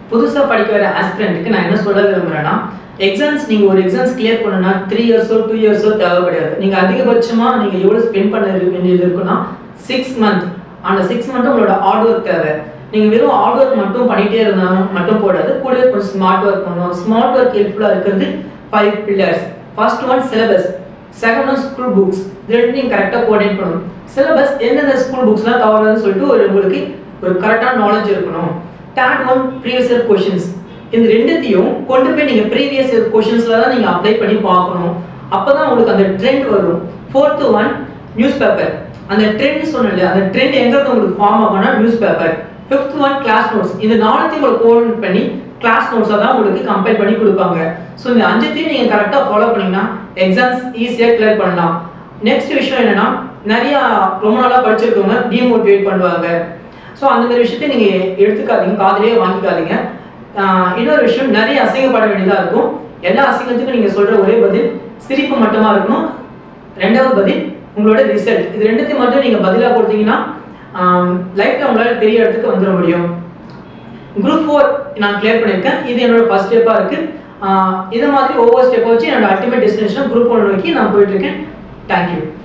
புதுசா படிக்க வர ஆஸ்பிரண்ட்க்கு நான் என்ன சொல்ல விரும்புறேன்னா எக்ஸாம்ஸ் நீங்க ஒரு எக்ஸாம்ஸ் கிளியர் பண்ணனும்னா 3 இயர்ஸோ 2 இயர்ஸோ தேவைப்படாது. நீங்க அதிகபட்சமா நீங்க எவ்வளவு ஸ்பெண்ட் பண்ண வேண்டியது இருக்குன்னா 6 மந்த். அந்த 6 மந்த் உங்களோட ஹார்ட் ஒர்க் தேவை. நீங்க வெறும் ஹார்ட் ஒர்க் மட்டும் பண்ணிட்டே இருந்தா மட்டும் போடாது. கூடவே கொஞ்சம் ஸ்மார்ட் ஒர்க் பண்ணணும். ஸ்மார்ட் ஒர்க் ஹெல்ப்ஃபுல்லா இருக்குது 5 pillars. First one syllabus. Second one school books. ரெண்டு நீங்க கரெக்ட்டா கோஆர்டினேட் பண்ணணும். syllabus எந்தெந்த ஸ்கூல் புக்ஸ்லாம் கவர்னு சொல்லிட்டு உங்களுக்கு ஒரு கரெக்ட்டான நாலேஜ் இருக்கணும். Third one previous year questions. இந்த ரெண்டுத்தையும் கொண்டு போய் நீங்க previous year questionsல தான் நீங்க அப்ளை பண்ணி பார்க்கணும். அப்பதான் உங்களுக்கு அந்த ட்ரெண்ட் வரும். Fourth one newspaper. அந்த ட்ரெண்ட் சொன்னல அந்த ட்ரெண்ட் எங்க இருந்து உங்களுக்கு ஃபார்ம் ஆகும்னா newspaper. Fifth one class notes. இந்த நாளைக்கு உங்களுக்கு கோஆர்டினேட் பண்ணி கிளாஸ் நோட்ஸா தான் உங்களுக்கு கம்பைல் பண்ணி கொடுப்பாங்க. சோ இந்த அஞ்சத்தையும் நீங்க கரெக்ட்டா ஃபாலோ பண்ணீங்கன்னா எக்ஸாம்ஸ் ஈஸியா கிளியர் பண்ணலாம். நெக்ஸ்ட் விஷயம் என்னன்னா நிறைய ரொம்ப நாளா படிச்சிருக்கவங்க டிமோட்டிவேட் பண்ணுவாங்க. சோ அந்த மாதிரி விஷயத்தை நீங்க எடுத்துக்காதீங்க, காதுலயே வாங்கிக்காதீங்க. இன்னொரு விஷயம் நிறைய அசிங்கப்பட வேண்டியதா இருக்கும். எல்லா அசிங்கத்துக்கும் நீங்க சொல்ற ஒரே பதில் சிரிப்பு மட்டுமா இருக்கணும். ரெண்டாவது பதில் உங்களோட ரிசல்ட். இது ரெண்டுத்தையும் மட்டும் நீங்க பதிலா கொடுத்தீங்கன்னா லைஃப்ல உங்களால பெரிய இடத்துக்கு வந்துட முடியும். குரூப் 4 நான் கிளியர் பண்ணிருக்கேன். இது என்னோட ஃபர்ஸ்ட் ஸ்டெப்பா இருக்கு. இது மாதிரி ஒவ்வொரு ஸ்டெப்பை வச்சு என்னோட அல்டிமேட் டெஸ்டினேஷன் குரூப் 1 நோக்கி நான் போயிட்டு இருக்கேன். தேங்க்யூ.